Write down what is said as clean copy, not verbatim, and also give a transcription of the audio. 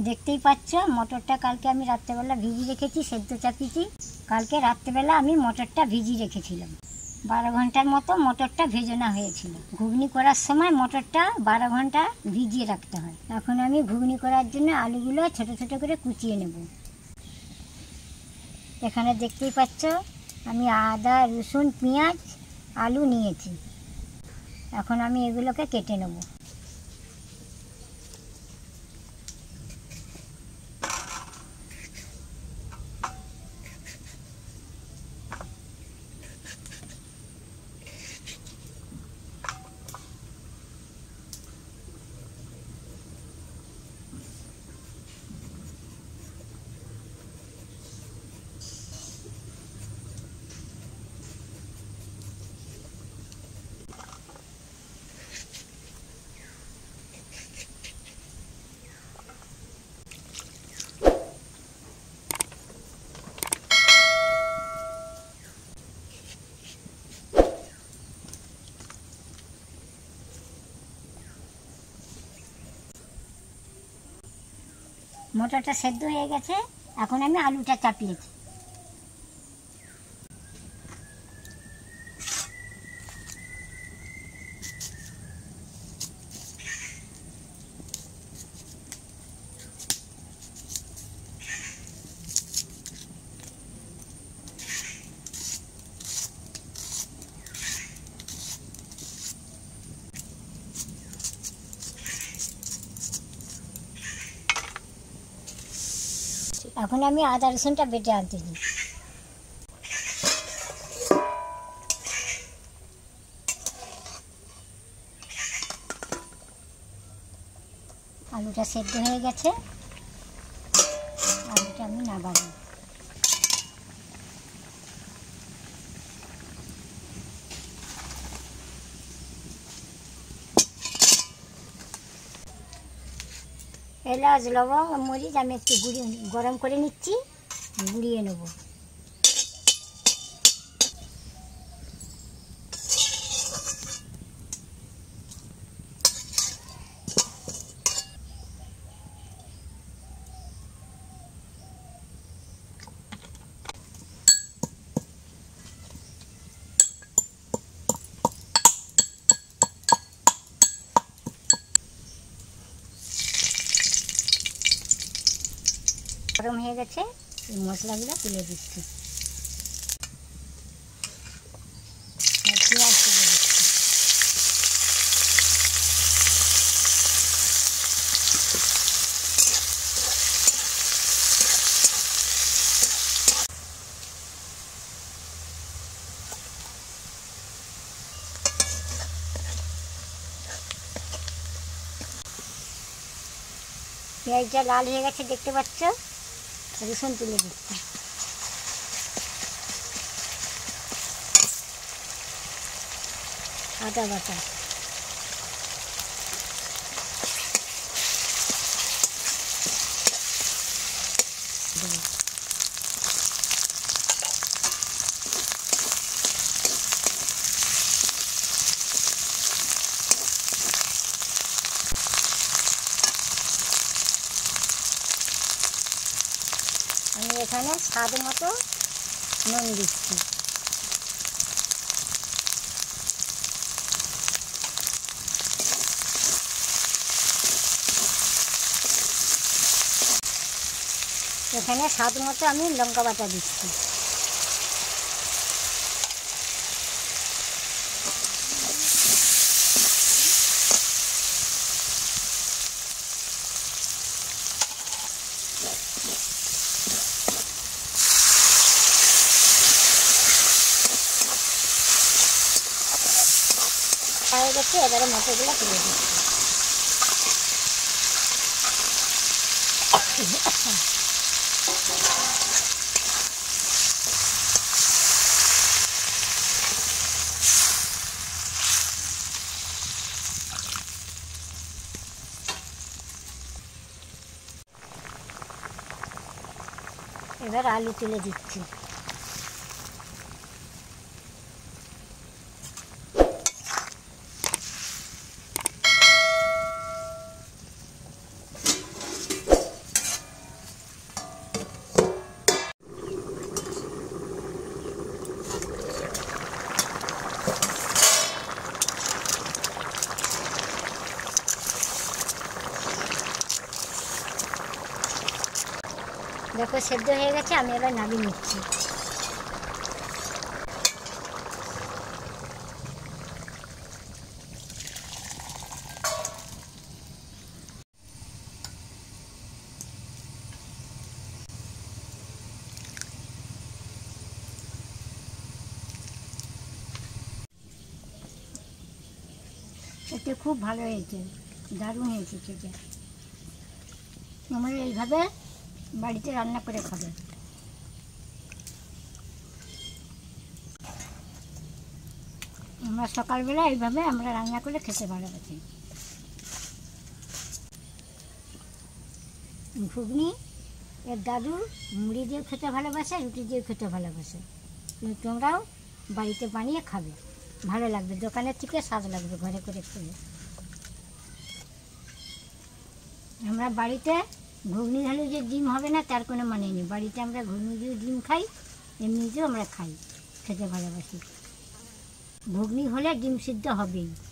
দেখতেই পাচ্ছ মটরটা কালকে আমি রাত্রেবেলা ভিজিয়ে রেখেছি, সেদ্ধ চাপিয়েছি। কালকে রাত্রেবেলা আমি মটরটা ভিজিয়ে রেখেছিলাম, 12 ঘন্টার মতো মটরটা ভেজানো হয়েছিল। ঘুগনি করার সময় মটরটা 12 ঘন্টা ভিজিয়ে রাখতে হয়। এখন আমি ঘুগনি করার জন্য আলুগুলো ছোট ছোট করে কুচিয়ে নেব। এখানে দেখতেই পাচ্ছ আমি আদা, রসুন, পেঁয়াজ, আলু নিয়েছি। এখন আমি এগুলোকে কেটে নেব। মটরটা সেদ্ধ হয়ে গেছে, এখন আমি আলুটা চাপিয়েছি। এখন আমি আদা রসুনটা বেটে আনতে দিই। আলুটা সেদ্ধ হয়ে গেছে, আলুটা আমি নামাবো। এলাচ, লবঙ্গ, মরিচ আমি একটু গরম করে নিচ্ছি, গুঁড়িয়ে নেব। গরম হয়ে গেছে, এই মশলাগুলো তুলে দিচ্ছি। পেঁয়াজ তুলে দিচ্ছি। পেঁয়াজটা লাল হয়ে গেছে দেখতে পাচ্ছ, রসুন তুলে দিচ্ছি। আদা বাটা, আমি এখানে স্বাদ মতো নুন দিচ্ছি। এখানে স্বাদ মতো আমি লঙ্কা বাটা দিচ্ছি। হয়ে গেছে, এবারে মটরগুলো তুলে দিচ্ছি। এবার আলু তুলে দিচ্ছি। দেখো সেদ্ধ হয়ে গেছে, আমি এবার নামিয়ে নিচ্ছি। খেতে খুব ভালো হয়েছে, দারুণ হয়েছে খেতে। তোমরা এইভাবে বাড়িতে রান্না করে খাবে। আমরা সকালবেলা এইভাবে আমরা রান্না করে খেতে ভালোবাসি। ঘুগনি এর দাদু মুড়ি দিয়ে খেতে ভালোবাসে, রুটি দিয়ে খেতে ভালোবাসে। তোমরাও বাড়িতে বানিয়ে খাবে, ভালো লাগবে, দোকানের থেকে স্বাদ লাগবে ঘরে করে খেলে। আমরা বাড়িতে ঘুগনি হলে যে ডিম হবে না তার কোনো মানে নেই। বাড়িতে আমরা ঘুগনি দিয়ে ডিম খাই, এমনিতেও আমরা খাই, খেতে ভালোবাসি। ঘুগনি হলে ডিম সিদ্ধ হবেই।